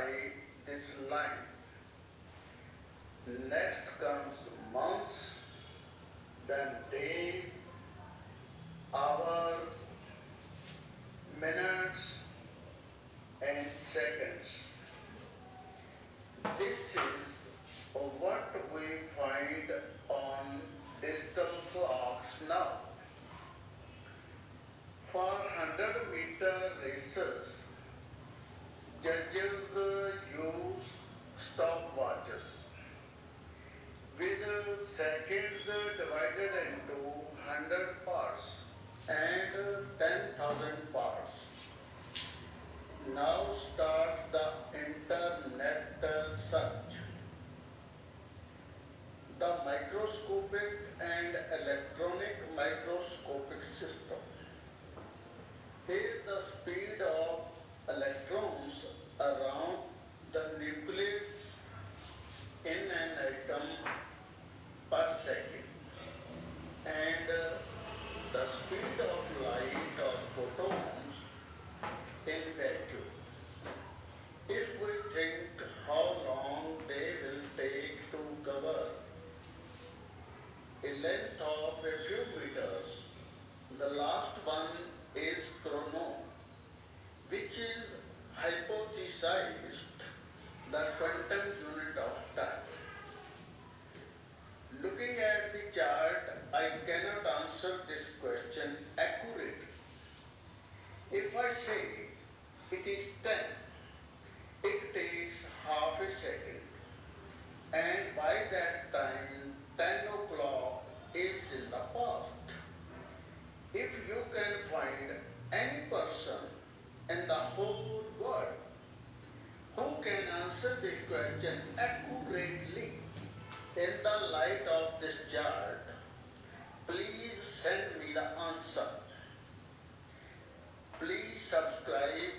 by this line. Next comes months, then days, hours, minutes, and seconds. This is what we find on digital clocks now. For 100-meter races, judges use stopwatches with seconds divided into 100 parts and 10,000 parts. Now starts the internet search. The microscopic and electronic microscopic system is the speed of electrons around the nucleus in an atom per second, and the speed of light or photons in vacuum. If we think how long they will take to cover a length of a few meters, the last one is chrono, which is hypothesized the quantum unit of time. Looking at the chart, I cannot answer this question accurately. If I say it is 10, it takes half a second, and by that time 10 o'clock is in the past. If you can find any person in the whole world who can answer this question accurately in the light of this chart, please send me the answer. Please subscribe